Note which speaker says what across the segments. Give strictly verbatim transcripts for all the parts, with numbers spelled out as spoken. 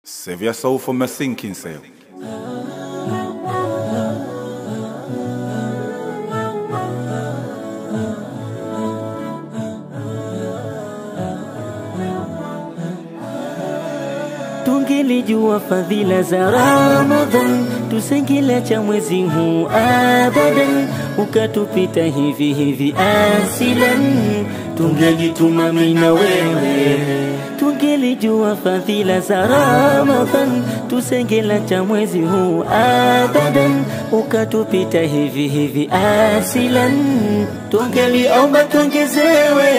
Speaker 1: Save your soul from a sinking sail.
Speaker 2: Tungelijua fadhila za Ramadhan, tusingeliacha mwezi huu abadan, ukatupita hivi hivi asilan. Tungelijituma mimi na wewe, tungelijua fadhila za Ramadhan, tusingeliacha mwezi huu abadan, ukatupita hivi hivi asilan. Tungeliomba tuongezewe,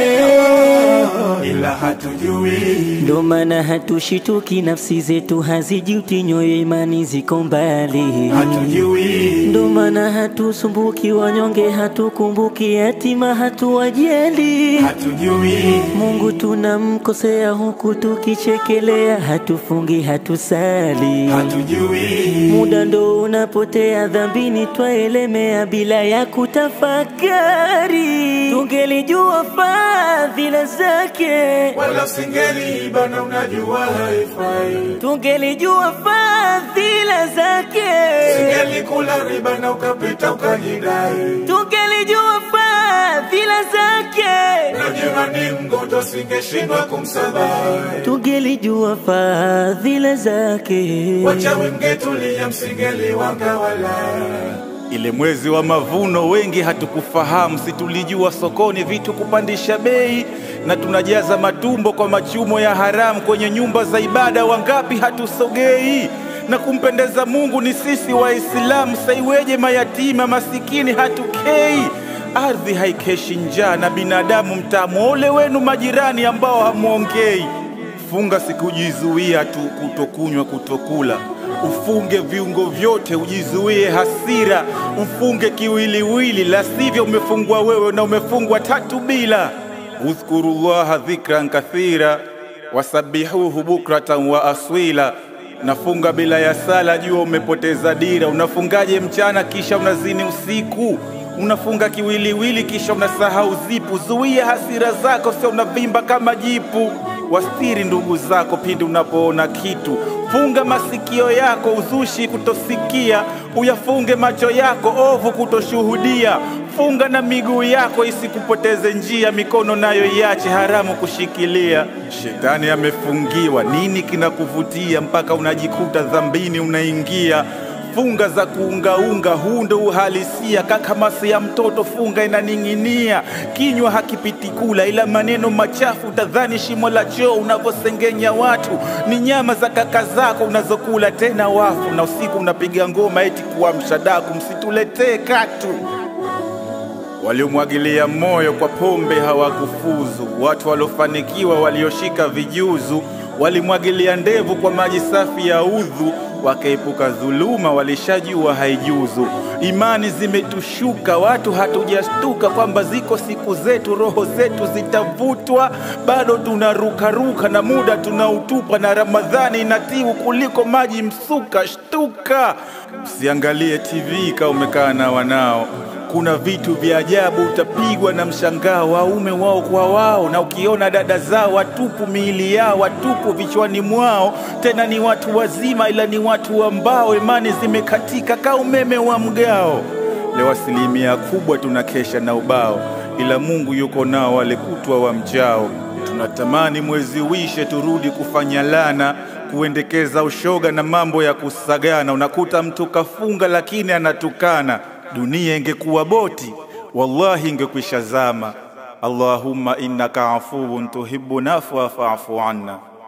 Speaker 3: ila hatujui.
Speaker 2: ndo maana hatushituki, nafsi zetu hazijuti, nyoyo imani ziko mbali.
Speaker 3: Hatujui.
Speaker 2: Ndo maana hatusumbuki, wanyonge hatukumbuki, yatima hatuwajali.
Speaker 3: Hatujui.
Speaker 2: Mungu tunamkosea huku tukichekelea, hatufungi hatusali.
Speaker 3: Hatujui.
Speaker 2: Muda ndo unapotea, dhambini twaelemea bila ya kutafakari. Tungelijua fadhila zake,
Speaker 3: wala singeliiba na unajua haifai.
Speaker 2: tungelijua fadhila zake,
Speaker 3: Singelikula riba na ukapita ukajidai.
Speaker 2: tungelijua fadhila zake,
Speaker 3: Najua ni mgonjwa singeshindwa kumsabai.
Speaker 2: tungelijua fadhila zake.
Speaker 3: Wachawi mngetulia msingeliwanga wala.
Speaker 1: Ile mwezi wa mavuno wengi hatukufahamu, si tulijua sokoni vitu kupandisha bei, na tunajaza matumbo kwa machumo ya haramu kwenye nyumba za ibada. Wangapi hatusogei, na kumpendeza Mungu ni sisi Waislamu. Saiweje mayatima masikini hatukei, ardhi haikeshi njaa na binadamu mtamu. Ole wenu majirani ambao hamuongei. Funga sikujizuia tu kutokunywa kutokula, ufunge viungo vyote ujizuie hasira, ufunge kiwiliwili, la sivyo umefungwa wewe na umefungwa tatu bila. Uzkurullaha dhikran kathira wasabihuhu bukratan wa aswila. Nafunga bila ya sala, jua umepoteza dira. Unafungaje mchana kisha unazini usiku? Unafunga kiwiliwili kisha unasahau zipu. Zuia hasira zako, sio unavimba kama jipu. Wastiri ndugu zako pindi unapoona kitu. Funga masikio yako uzushi kutosikia, uyafunge macho yako ovu kutoshuhudia. Funga na miguu yako isikupoteze njia, mikono nayo iache haramu kushikilia. Shetani amefungiwa, nini kinakuvutia mpaka unajikuta dhambini unaingia? Funga za kuungaunga, huu ndo uhalisia. Kakamasi ya mtoto funga inaning'inia, kinywa hakipiti kula, ila maneno machafu utadhani shimo la choo. Unavyosengenya watu ni nyama za kaka zako unazokula tena wafu, na usiku unapiga ngoma eti kuamsha daku. Msituletee katu. Waliomwagilia moyo kwa pombe hawakufuzu, watu waliofanikiwa walioshika vijuzu. Walimwagilia ndevu kwa maji safi ya udhu, wakaepuka dhuluma walishajua haijuzu. Imani zimetushuka, watu hatujastuka kwamba ziko siku zetu roho zetu zitavutwa. Bado tunarukaruka na muda tunautupa, na Ramadhani inatiu kuliko maji msuka. Shtuka, usiangalie T V kama umekaa na wanao. Kuna vitu vya ajabu utapigwa na mshangao, waume wao kwa wao, na ukiona dada zao watupu miili yao, watupu vichwani mwao. Tena ni watu wazima, ila ni watu ambao imani zimekatika ka umeme wa mgao. Leo asilimia kubwa tunakesha na ubao, ila Mungu yuko nao wale kutwa wa mjao. Tunatamani mwezi uishe turudi kufanya lana, kuendekeza ushoga na mambo ya kusagana. Unakuta mtu kafunga lakini anatukana. Dunia ingekuwa boti, wallahi ingekwisha zama. Allahumma innaka afuwun tuhibbun afwa fa'fu anna.